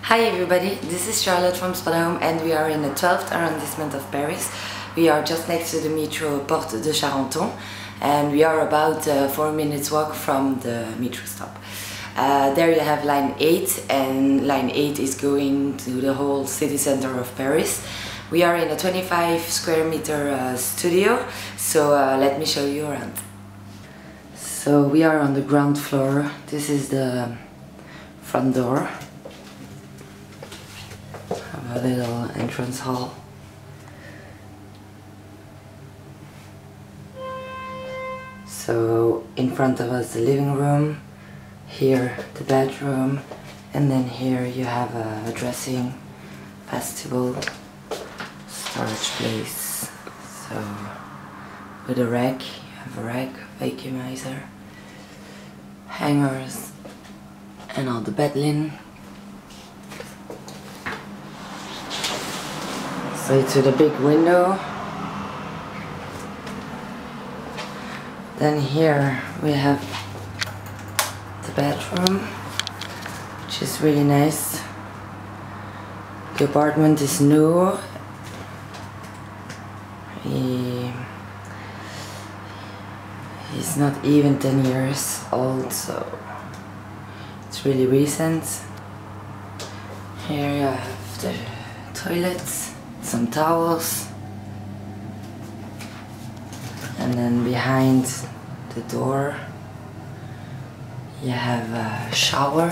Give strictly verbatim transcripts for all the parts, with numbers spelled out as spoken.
Hi everybody, this is Charlotte from Spotahome and we are in the twelfth arrondissement of Paris. We are just next to the metro Porte de Charenton and we are about uh, four minutes walk from the metro stop. Uh, there you have line eight, and line eight is going to the whole city center of Paris. We are in a twenty-five square meter uh, studio, so uh, let me show you around. So we are on the ground floor. This is the front door. Have a little entrance hall. So in front of us the living room, here the bedroom, and then here you have a dressing, vestibule, storage place. So with a rack, you have a rack, vacuumizer, hangers, and all the bed linen. So to the big window. Then here we have the bedroom, which is really nice. The apartment is new. He, he's not even ten years old, so it's really recent. Here you have the toilets, some towels, and then behind the door you have a shower.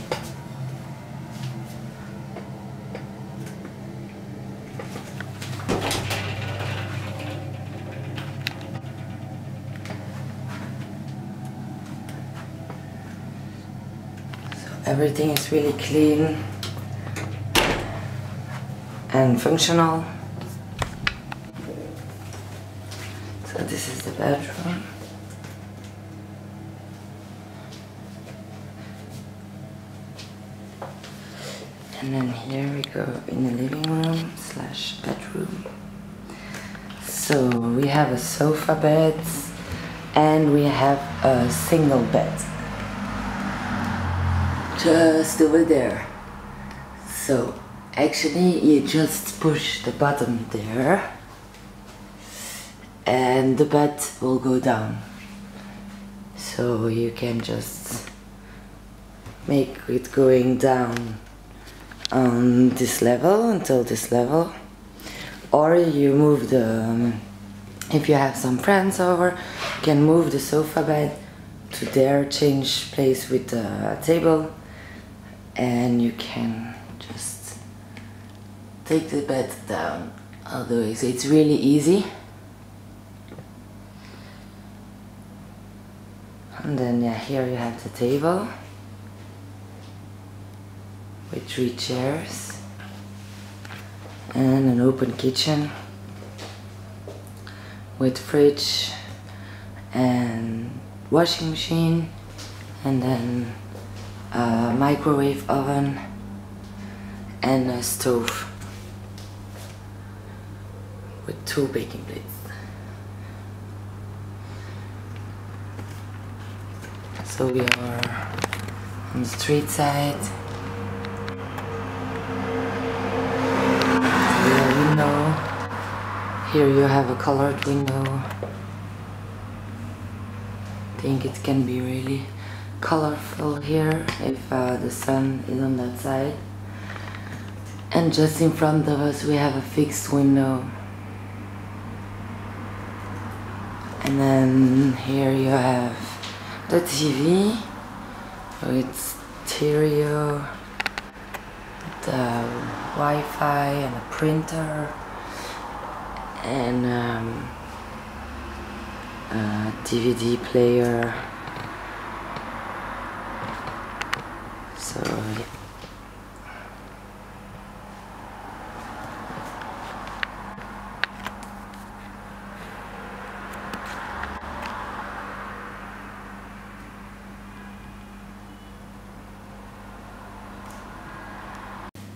So everything is really clean and functional. So this is the bedroom. And then here we go in the living room slash bedroom. So we have a sofa bed and we have a single bed just over there. So actually you just push the button there and the bed will go down. So you can just make it going down on this level until this level, or you move the, um, if you have some friends over, you can move the sofa bed to there, change place with the table, and you can just take the bed down all the way. So it's really easy. And then yeah, here you have the table with three chairs and an open kitchen with fridge and washing machine, and then a microwave oven and a stove with two baking plates. So we are on the street side. Window. Here you have a colored window. I think it can be really colorful here if uh, the sun is on that side. And just in front of us we have a fixed window. And then here you have the T V with stereo, the Wi-Fi and a printer, and um, a D V D player. So yeah.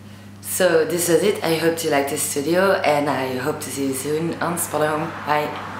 So this is it. I hope you like this studio and I hope to see you soon on Spotahome. Bye!